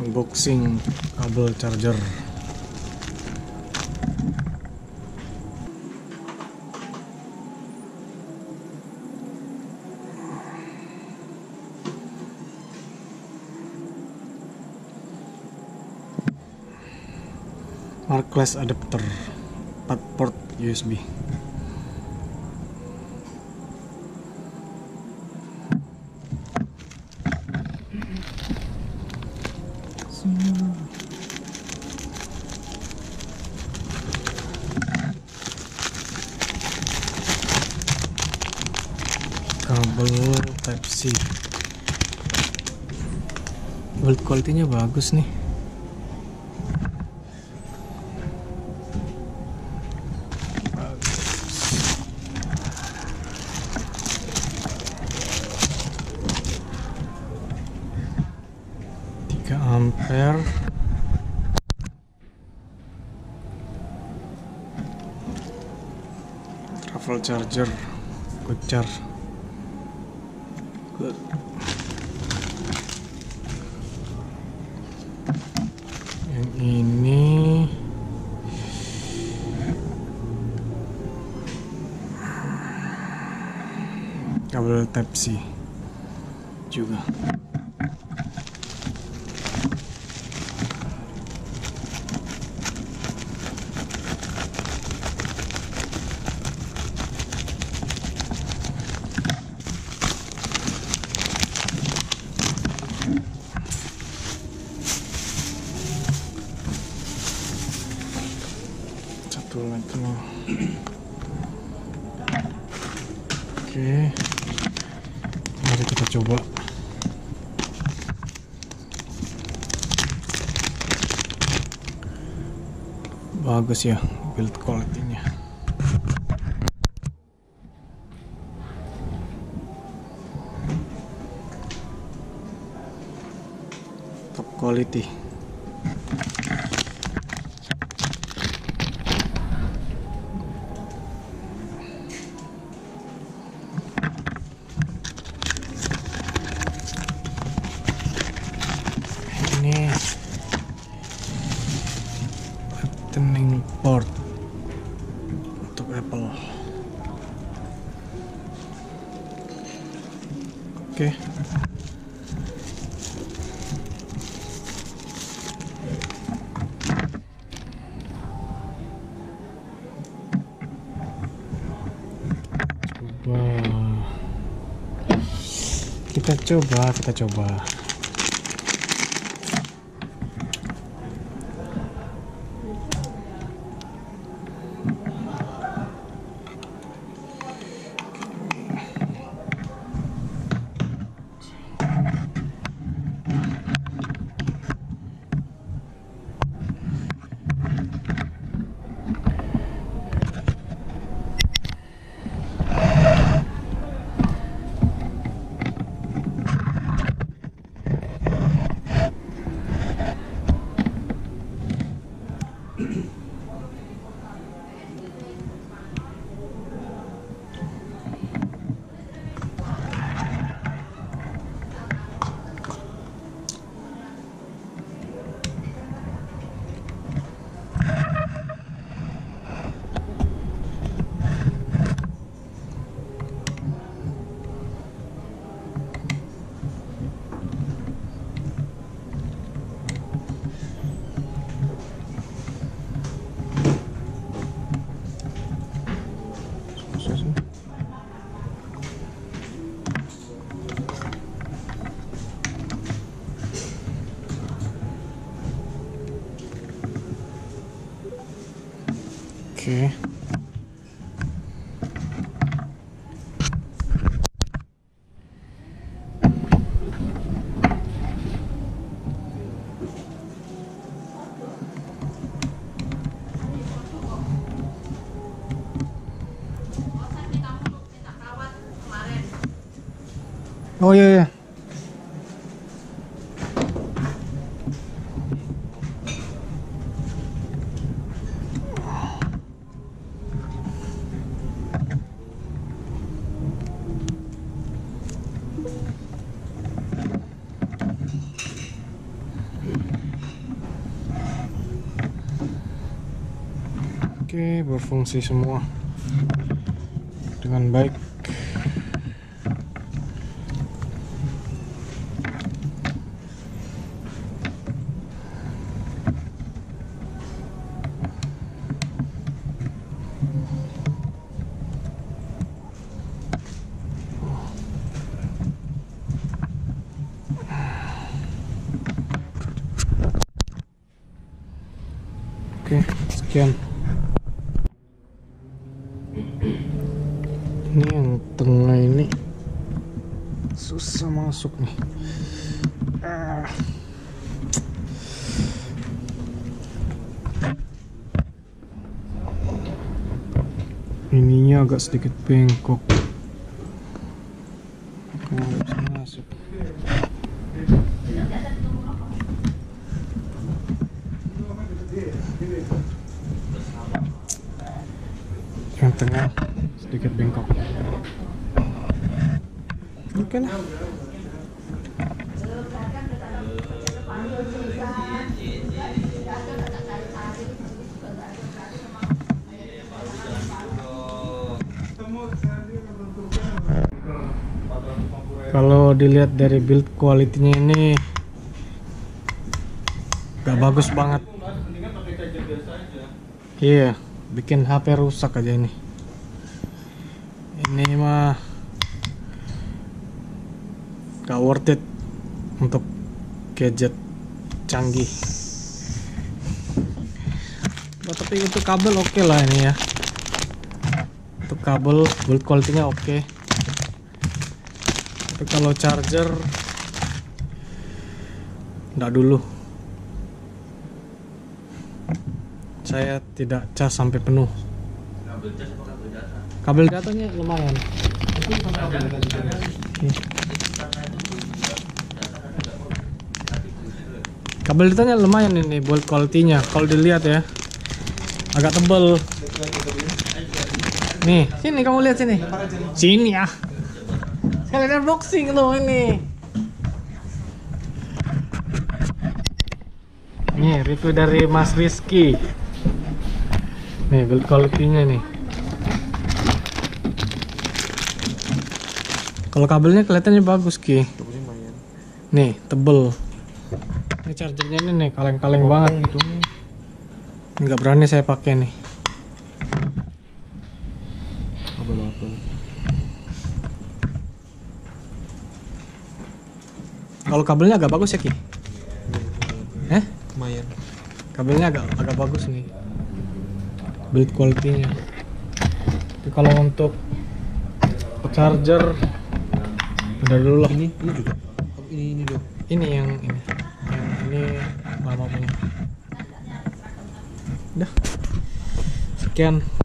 unboxing kabel charger. Markless adapter 4 port USB. Kabel Type C. Build quality-nya bagus nih. Ampere, travel charger, quick charge. Yang ini kabel Type C juga. Satu lagi. Oke, mari kita coba. Bagus ya build quality-nya. Top quality. Ini lightning port untuk Apple. Oke. Kita coba. Oke. Oh iya ya. Oke, berfungsi semua dengan baik. Oke, sekian. Ini yang tengah ini susah masuk nih. Ininya agak sedikit bengkok. Nggak bisa masuk. Yang tengah sedikit bengkok. Oke lah. Kalau dilihat dari build quality-nya ini gak bagus banget. Iya, bikin HP rusak aja ini. Ini mah gak worth it untuk gadget canggih. Tapi untuk kabel oke lah ini ya. Untuk kabel build quality-nya oke. Tapi kalau charger enggak dulu. Saya tidak cas sampai penuh. Kabel datanya lumayan. Kabel datanya lumayan ini build quality-nya. Kalau dilihat ya, agak tebal. Nih, sini kamu lihat sini. Sini ya. Kalian unboxing loh ini. Nih, review dari Mas Rizky. Nih, build quality-nya nih. Kalau kabelnya kelihatannya bagus, Ki. Nih, tebel. Ini chargernya ini nih, kaleng-kaleng banget gitu. Nggak berani saya pakai nih. Kalau kabelnya agak bagus ya, Ki? Lumayan. Kabelnya agak bagus nih. Build quality-nya. Tapi kalau untuk charger udah dulu lah. Ini juga. Ini dong. Ini yang ini mama punya. Udah. Sekian.